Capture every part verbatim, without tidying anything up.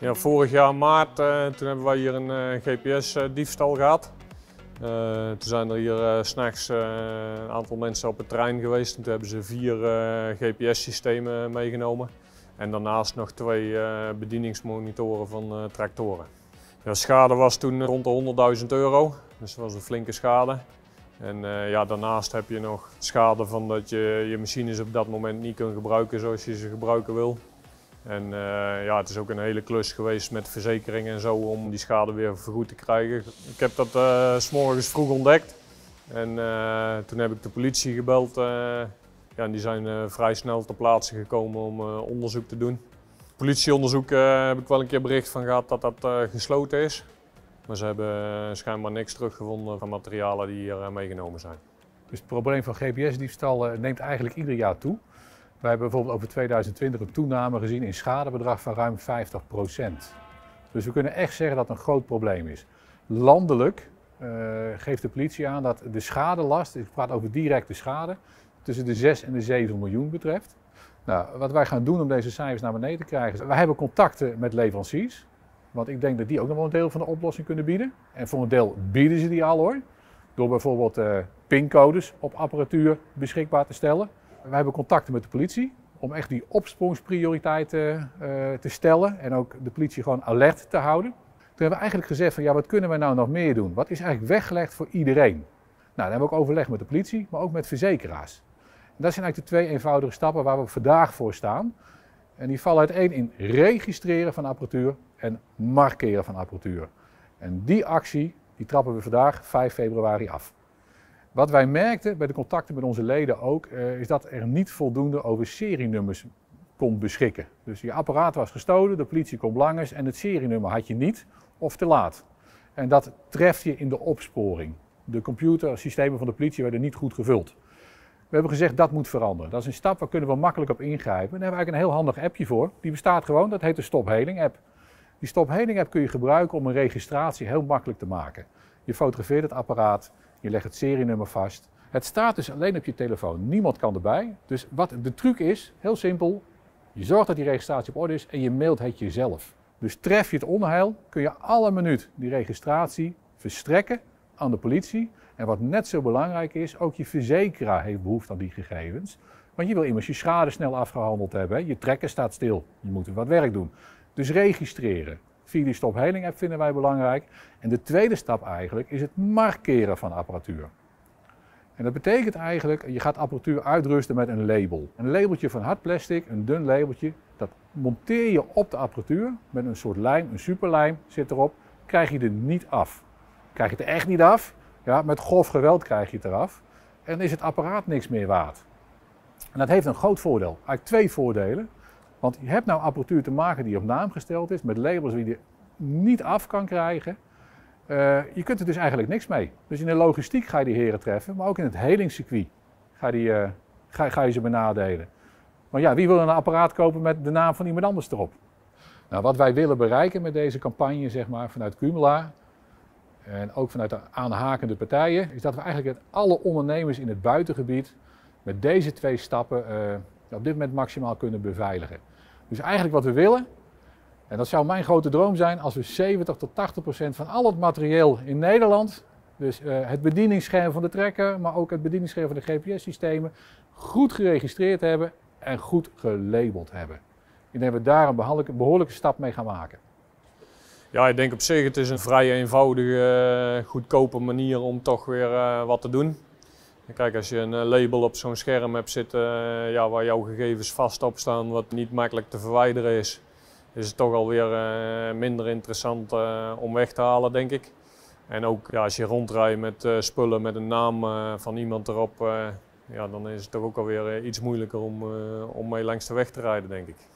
Ja, vorig jaar maart uh, toen hebben wij hier een uh, G P S-diefstal gehad. Uh, toen zijn er hier uh, 's nachts uh, een aantal mensen op het terrein geweest en toen hebben ze vier uh, G P S-systemen meegenomen. En daarnaast nog twee uh, bedieningsmonitoren van uh, tractoren. De schade was toen rond de honderdduizend euro, dus dat was een flinke schade. En uh, ja, daarnaast heb je nog schade van dat je je machines op dat moment niet kunt gebruiken zoals je ze gebruiken wil. En uh, ja, het is ook een hele klus geweest met verzekeringen en zo om die schade weer vergoed te krijgen. Ik heb dat uh, 's morgens vroeg ontdekt en uh, toen heb ik de politie gebeld. Uh, ja, en die zijn uh, vrij snel ter plaatse gekomen om uh, onderzoek te doen. Politieonderzoek uh, heb ik wel een keer bericht van gehad dat dat uh, gesloten is. Maar ze hebben uh, schijnbaar niks teruggevonden van materialen die hier uh, meegenomen zijn. Dus het probleem van G P S-diefstal uh, neemt eigenlijk ieder jaar toe. Wij hebben bijvoorbeeld over tweeduizend twintig een toename gezien in schadebedrag van ruim vijftig procent. Dus we kunnen echt zeggen dat het een groot probleem is. Landelijk uh, geeft de politie aan dat de schadelast, ik praat over directe schade, tussen de zes en de zeven miljoen betreft. Nou, wat wij gaan doen om deze cijfers naar beneden te krijgen, wij hebben contacten met leveranciers. Want ik denk dat die ook nog wel een deel van de oplossing kunnen bieden. En voor een deel bieden ze die al hoor. Door bijvoorbeeld uh, pincodes op apparatuur beschikbaar te stellen. Wij hebben contacten met de politie om echt die opsprongsprioriteiten uh, te stellen en ook de politie gewoon alert te houden. Toen hebben we eigenlijk gezegd van ja, wat kunnen we nou nog meer doen? Wat is eigenlijk weggelegd voor iedereen? Nou, dan hebben we ook overleg met de politie, maar ook met verzekeraars. En dat zijn eigenlijk de twee eenvoudige stappen waar we vandaag voor staan. En die vallen uiteen in registreren van apparatuur en markeren van apparatuur. En die actie, die trappen we vandaag vijf februari af. Wat wij merkten bij de contacten met onze leden ook, uh, is dat er niet voldoende over serienummers kon beschikken. Dus je apparaat was gestolen, de politie komt langs en het serienummer had je niet of te laat. En dat treft je in de opsporing. De computersystemen van de politie werden niet goed gevuld. We hebben gezegd dat moet veranderen. Dat is een stap waar kunnen we makkelijk op ingrijpen. Daar hebben we eigenlijk een heel handig appje voor. Die bestaat gewoon, dat heet de Stop Hailing app. Die Stop Hailing app kun je gebruiken om een registratie heel makkelijk te maken. Je fotografeert het apparaat. Je legt het serienummer vast. Het staat dus alleen op je telefoon. Niemand kan erbij. Dus wat de truc is, heel simpel. Je zorgt dat die registratie op orde is en je mailt het jezelf. Dus tref je het onheil, kun je alle minuut die registratie verstrekken aan de politie. En wat net zo belangrijk is, ook je verzekeraar heeft behoefte aan die gegevens. Want je wil immers je schade snel afgehandeld hebben. Hè? Je trekker staat stil. Je moet wat werk doen. Dus registreren. Via die Stop Hailing app vinden wij belangrijk. En de tweede stap eigenlijk is het markeren van apparatuur. En dat betekent eigenlijk, je gaat apparatuur uitrusten met een label. Een labeltje van hard plastic, een dun labeltje, dat monteer je op de apparatuur met een soort lijm, een superlijm zit erop, krijg je er niet af. Krijg je het er echt niet af, ja, met grof geweld krijg je het eraf. En is het apparaat niks meer waard. En dat heeft een groot voordeel, eigenlijk twee voordelen. Want je hebt nou apparatuur te maken die op naam gesteld is, met labels die je niet af kan krijgen. Uh, je kunt er dus eigenlijk niks mee. Dus in de logistiek ga je die heren treffen, maar ook in het helingscircuit ga, die, uh, ga, ga je ze benadelen. Maar ja, wie wil een apparaat kopen met de naam van iemand anders erop? Nou, wat wij willen bereiken met deze campagne, zeg maar, vanuit Cumula en ook vanuit de aanhakende partijen, is dat we eigenlijk alle ondernemers in het buitengebied met deze twee stappen uh, op dit moment maximaal kunnen beveiligen. Dus eigenlijk wat we willen, en dat zou mijn grote droom zijn, als we zeventig tot tachtig procent van al het materieel in Nederland, dus uh, het bedieningsscherm van de trekker, maar ook het bedieningsscherm van de G P S-systemen, goed geregistreerd hebben en goed gelabeld hebben. Ik denk dat we daar een behoorlijke, behoorlijke stap mee gaan maken. Ja, ik denk op zich het is een vrij eenvoudige, goedkope manier om toch weer uh, wat te doen. Kijk, als je een label op zo'n scherm hebt zitten uh, ja, waar jouw gegevens vast op staan, wat niet makkelijk te verwijderen is, is het toch alweer uh, minder interessant uh, om weg te halen, denk ik. En ook ja, als je rondrijdt met uh, spullen met een naam uh, van iemand erop, uh, ja, dan is het toch ook alweer uh, iets moeilijker om, uh, om mee langs de weg te rijden, denk ik.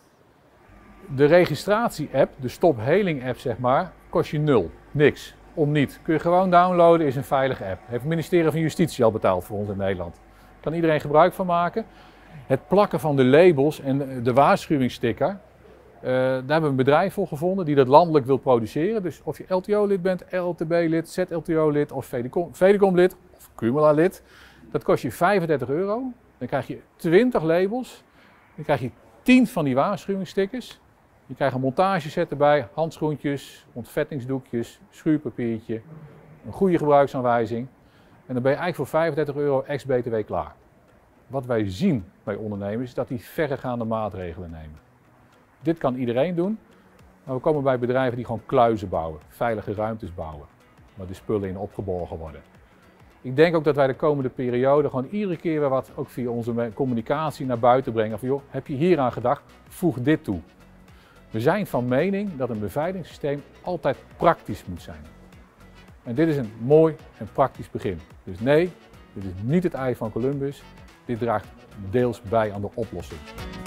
De registratie-app, de Stop Hailing app zeg maar, kost je nul. Niks. Om niet. Kun je gewoon downloaden, is een veilige app. Heeft het ministerie van Justitie al betaald voor ons in Nederland. Kan iedereen gebruik van maken. Het plakken van de labels en de waarschuwingssticker, uh, daar hebben we een bedrijf voor gevonden die dat landelijk wil produceren. Dus of je L T O-lid bent, L T B-lid, Z L T O-lid of Fedecom-lid of Cumula-lid. Dat kost je vijfendertig euro. Dan krijg je twintig labels. Dan krijg je tien van die waarschuwingsstickers. Je krijgt een montageset erbij, handschoentjes, ontvettingsdoekjes, schuurpapiertje, een goede gebruiksaanwijzing. En dan ben je eigenlijk voor vijfendertig euro ex-B T W klaar. Wat wij zien bij ondernemers is dat die verregaande maatregelen nemen. Dit kan iedereen doen, maar we komen bij bedrijven die gewoon kluizen bouwen, veilige ruimtes bouwen, waar de spullen in opgeborgen worden. Ik denk ook dat wij de komende periode gewoon iedere keer weer wat, ook via onze communicatie, naar buiten brengen. Van joh, heb je hier aan gedacht? Voeg dit toe. We zijn van mening dat een beveiligingssysteem altijd praktisch moet zijn. En dit is een mooi en praktisch begin. Dus nee, dit is niet het ei van Columbus. Dit draagt deels bij aan de oplossing.